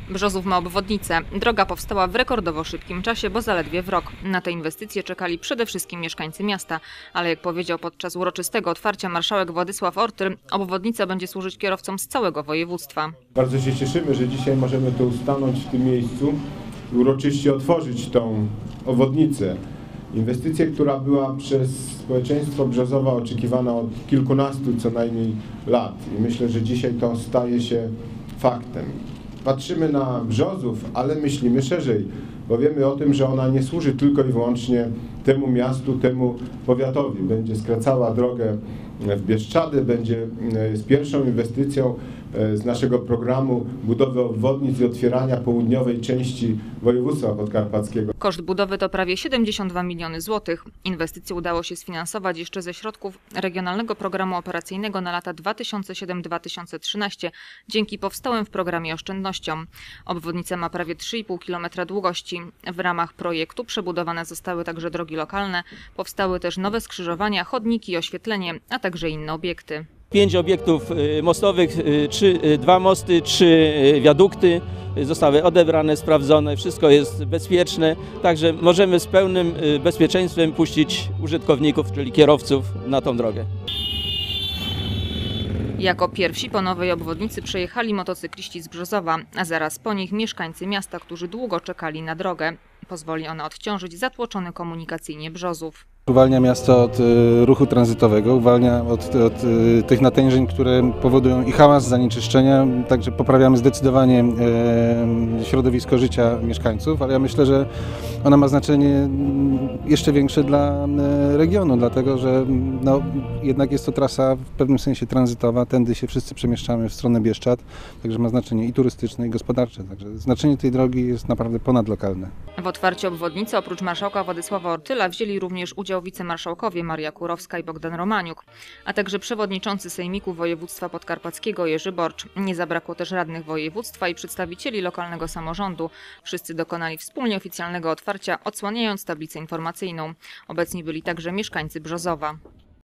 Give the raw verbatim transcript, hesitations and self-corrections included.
Brzozów ma obwodnicę. Droga powstała w rekordowo szybkim czasie, bo zaledwie w rok. Na te inwestycje czekali przede wszystkim mieszkańcy miasta, ale jak powiedział podczas uroczystego otwarcia marszałek Władysław Ortyl, obwodnica będzie służyć kierowcom z całego województwa. Bardzo się cieszymy, że dzisiaj możemy tu stanąć w tym miejscu i uroczyście otworzyć tą obwodnicę. Inwestycję, która była przez społeczeństwo Brzozowa oczekiwana od kilkunastu co najmniej lat. I myślę, że dzisiaj to staje się faktem. Patrzymy na Brzozów, ale myślimy szerzej, bo wiemy o tym, że ona nie służy tylko i wyłącznie temu miastu, temu powiatowi. Będzie skracała drogę w Bieszczady, będzie z pierwszą inwestycją z naszego programu budowy obwodnic i otwierania południowej części województwa podkarpackiego. Koszt budowy to prawie siedemdziesiąt dwa miliony złotych. Inwestycję udało się sfinansować jeszcze ze środków Regionalnego Programu Operacyjnego na lata dwa tysiące siódmy do dwa tysiące trzynastego dzięki powstałym w programie oszczędnościom. Obwodnica ma prawie trzy i pół kilometra długości. W ramach projektu przebudowane zostały także drogi lokalne, powstały też nowe skrzyżowania, chodniki i oświetlenie, a także inne obiekty. Pięć obiektów mostowych, trzy, dwa mosty, trzy wiadukty zostały odebrane, sprawdzone, wszystko jest bezpieczne, także możemy z pełnym bezpieczeństwem puścić użytkowników, czyli kierowców na tą drogę. Jako pierwsi po nowej obwodnicy przejechali motocykliści z Brzozowa, a zaraz po nich mieszkańcy miasta, którzy długo czekali na drogę. Pozwoli ona odciążyć zatłoczony komunikacyjnie Brzozów. Uwalnia miasto od ruchu tranzytowego, uwalnia od, od tych natężeń, które powodują i hałas, zanieczyszczenia, także poprawiamy zdecydowanie e, środowisko życia mieszkańców, ale ja myślę, że ona ma znaczenie jeszcze większe dla regionu, dlatego że no, jednak jest to trasa w pewnym sensie tranzytowa, tędy się wszyscy przemieszczamy w stronę Bieszczad, także ma znaczenie i turystyczne, i gospodarcze, także znaczenie tej drogi jest naprawdę ponadlokalne. W otwarciu obwodnicy oprócz marszałka Władysława Ortyla wzięli również udział wicemarszałkowie Maria Kurowska i Bogdan Romaniuk, a także przewodniczący Sejmiku Województwa Podkarpackiego Jerzy Borcz. Nie zabrakło też radnych województwa i przedstawicieli lokalnego samorządu. Wszyscy dokonali wspólnie oficjalnego otwarcia, odsłaniając tablicę informacyjną. Obecni byli także mieszkańcy Brzozowa.